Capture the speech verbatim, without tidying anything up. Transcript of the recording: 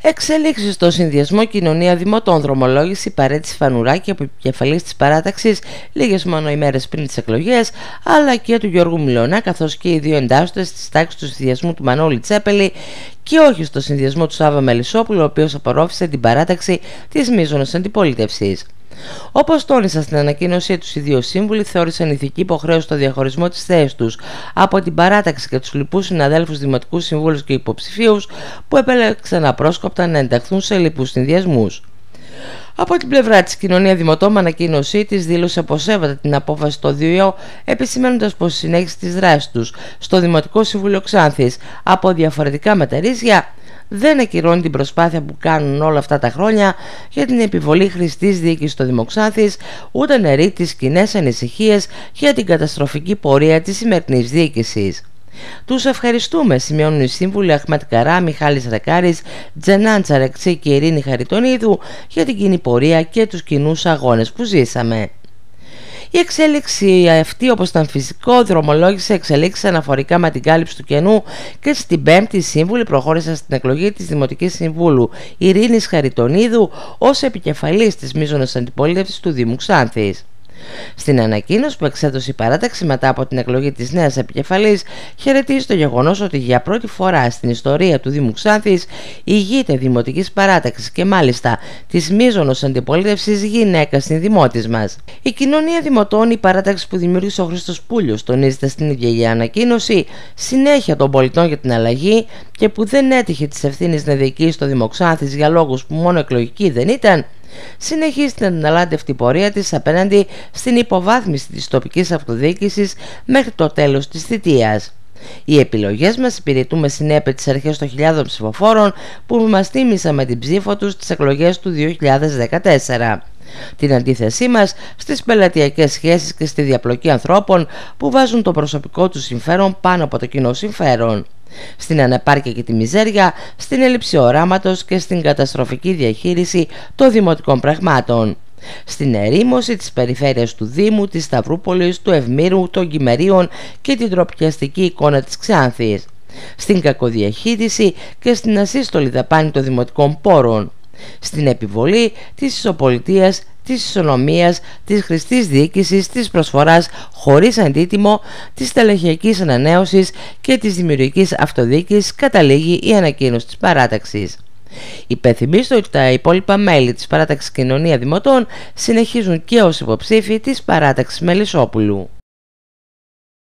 Εξελίξεις στο συνδυασμό Κοινωνία Δημοτών, δρομολόγηση παρέτηση Φανουράκη από επικεφαλής της παράταξης λίγες μόνο ημέρες πριν τις εκλογές, αλλά και του Γιώργου Μιλωνά, καθώς και οι δύο εντάσσονται στις τάξεις του συνδυασμού του Μανώλη Τσέπελη και όχι στο συνδυασμό του Σάβα Μελισσόπουλου, ο οποίος απορρόφησε την παράταξη της μείζωνος αντιπολίτευσης. Όπως τόνισαν στην ανακοίνωσή τους, οι δύο σύμβουλοι θεώρησαν ηθική υποχρέωση το διαχωρισμό της θέσης τους από την παράταξη και τους λοιπούς συναδέλφους δημοτικούς συμβούλους και υποψηφίους που επέλεξαν απρόσκοπτα να ενταχθούν σε λοιπούς συνδυασμούς. Από την πλευρά της, Κοινωνία Δημοτών με ανακοίνωσή της δήλωσε πως σέβεται την απόφαση των δύο, επισημαίνοντας πως η συνέχιση της δράσης τους στο Δημοτικό Συμβούλιο Ξάνθης από διαφορετικά μετερίζια δεν ακυρώνει την προσπάθεια που κάνουν όλα αυτά τα χρόνια για την επιβολή χρηστής διοίκησης στο Δήμο Ξάνθης, ούτε νερεί τις κοινές ανησυχίες για την καταστροφική πορεία της σημερινής διοίκησης. Τους ευχαριστούμε, σημειώνουν οι σύμβουλοι Αχμέτ Καρά, Μιχάλης Ρεκάρης, Τζενάν Τσαρεξή και Ειρήνη Χαριτονίδου για την κοινή πορεία και τους κοινούς αγώνες που ζήσαμε. Η εξέλιξη αυτή, όπως ήταν φυσικό, δρομολόγησε εξελίξεις αναφορικά με την κάλυψη του κενού και στην Πέμπτη οι σύμβουλοι προχώρησαν στην εκλογή της Δημοτικής Συμβούλου Ειρήνης Χαριτονίδου ως επικεφαλής της μείζωνος αντιπολίτευσης του Δήμου Ξάνθης. Στην ανακοίνωση που εξέδωσε η παράταξη μετά από την εκλογή της νέας επικεφαλής, χαιρετίζει το γεγονός ότι για πρώτη φορά στην ιστορία του Δήμου Ξάνθης ηγείται δημοτικής παράταξης και μάλιστα της μείζωνος αντιπολίτευσης γυναίκα στην δημότης μας. Η Κοινωνία Δημοτών, η παράταξη που δημιούργησε ο Χρήστος Πούλιος, τονίζεται στην ίδια η ανακοίνωση, συνέχεια των πολιτών για την αλλαγή και που δεν έτυχε της ευθύνης να διοικήσει το Δήμο Ξάνθης για λόγους που μόνο εκλογικοί δεν ήταν, συνεχίζει την αναλάντευτη πορεία της απέναντι στην υποβάθμιση της τοπικής αυτοδιοίκησης μέχρι το τέλος της θητείας. Οι επιλογές μας υπηρετούν με συνέπεια τις αρχές των χιλιάδων ψηφοφόρων που μας τίμησαν με την ψήφο τους στις εκλογές του δύο χιλιάδες δεκατέσσερα. Την αντίθεσή μας στις πελατειακές σχέσεις και στη διαπλοκή ανθρώπων που βάζουν το προσωπικό τους συμφέρον πάνω από το κοινό συμφέρον, στην ανεπάρκεια και τη μιζέρια, στην έλλειψη οράματος και στην καταστροφική διαχείριση των δημοτικών πραγμάτων, στην ερήμωση της περιφέρειας του Δήμου, της Σταυρούπολης, του Ευμύρου, των Κυμερίων και την τροπιαστική εικόνα της Ξάνθης, στην κακοδιαχείριση και στην ασύστολη δαπάνη των δημοτικών πόρων, στην επιβολή της ισοπολιτείας, της ισονομίας, της χρηστής διοίκησης, της προσφοράς χωρίς αντίτιμο, της στελεχειακής ανανέωσης και της δημιουργικής αυτοδιοίκησης, καταλήγει η ανακοίνωση της παράταξης. Υπενθυμίζω ότι τα υπόλοιπα μέλη της παράταξης Κοινωνία Δημοτών συνεχίζουν και ως υποψήφοι της παράταξης Μελισσόπουλου.